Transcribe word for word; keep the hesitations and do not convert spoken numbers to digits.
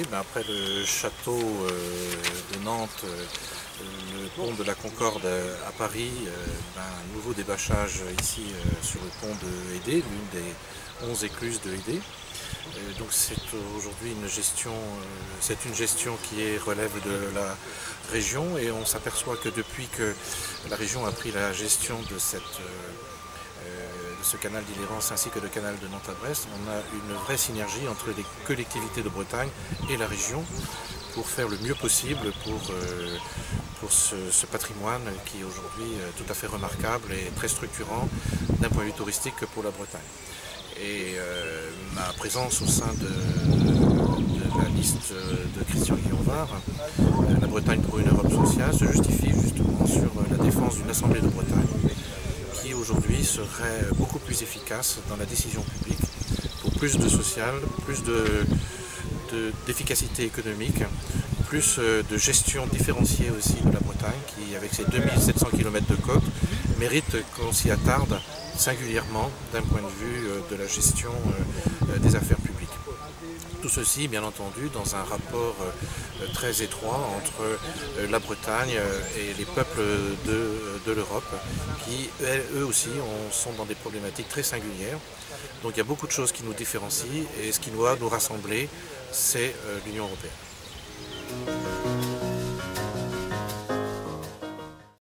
ben après le château euh, de Nantes, euh, le pont de la Concorde à Paris, euh, ben, un nouveau débâchage ici euh, sur le pont de Hédé, l'une des onze écluses de Hédé. Euh, donc c'est aujourd'hui une gestion, euh, c'est une gestion qui est, relève de la région, et on s'aperçoit que depuis que la région a pris la gestion de cette euh, de ce canal d'Île-et-Rance ainsi que le canal de Nantes à Brest, on a une vraie synergie entre les collectivités de Bretagne et la région pour faire le mieux possible pour, euh, pour ce, ce patrimoine qui est aujourd'hui tout à fait remarquable et très structurant d'un point de vue touristique pour la Bretagne. Et euh, ma présence au sein de, de la liste de Christian Guillon-Var, la Bretagne pour une Europe sociale, se justifie justement sur la défense d'une Assemblée de Bretagne qui aujourd'hui serait beaucoup plus efficace dans la décision publique pour plus de social, plus de, de, d'efficacité économique, plus de gestion différenciée aussi de la Bretagne qui, avec ses deux mille sept cents kilomètres de côte, mérite qu'on s'y attarde singulièrement d'un point de vue de la gestion des affaires publiques. Tout ceci, bien entendu, dans un rapport très étroit entre la Bretagne et les peuples de, de l'Europe qui, eux aussi, sont dans des problématiques très singulières. Donc il y a beaucoup de choses qui nous différencient, et ce qui doit nous rassembler, c'est l'Union européenne.